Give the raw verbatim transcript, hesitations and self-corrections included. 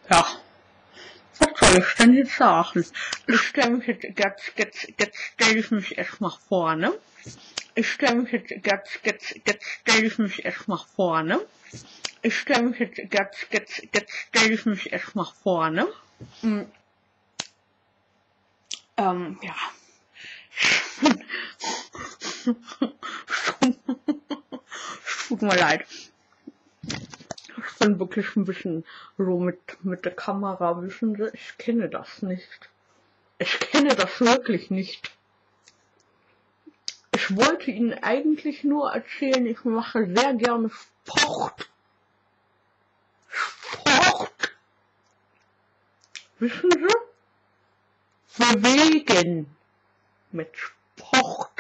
Ja, was soll ich denn jetzt sagen? Ich stelle mich jetzt, jetzt, jetzt, jetzt stelle ich mich erstmal vor, ne? Ich stelle mich jetzt, jetzt, jetzt, jetzt stelle ich mich erstmal vor, ne? Ich stelle mich jetzt, jetzt, jetzt, jetzt stelle ich mich erstmal vor, ne? Mm, ähm, ja. Tut mir leid. Ich bin wirklich ein bisschen so mit, mit der Kamera, wissen Sie, ich kenne das nicht. Ich kenne das wirklich nicht. Ich wollte Ihnen eigentlich nur erzählen, ich mache sehr gerne Sport. Sport. Wissen Sie? Bewegen. Mit Sport.